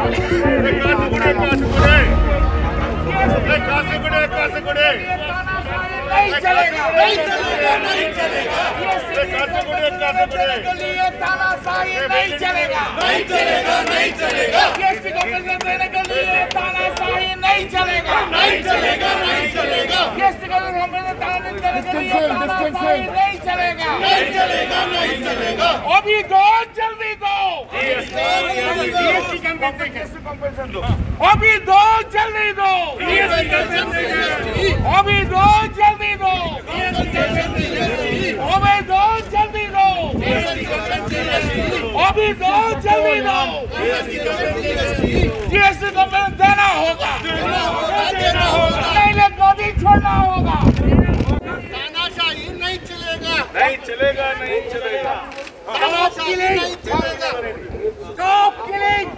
अभी दो, जल्दी दो, अभी दो, जल्दी दो, अभी दो, जल्दी दो, अभी दो, जल्दी दो, अभी दो, जल्दी दो, जीएसटी को देना होगा, नहीं मोदी छोड़ना होगा। तानाशाही नहीं चलेगा, नहीं चलेगा, नहीं चलेगा। Stop killing! Stop killing!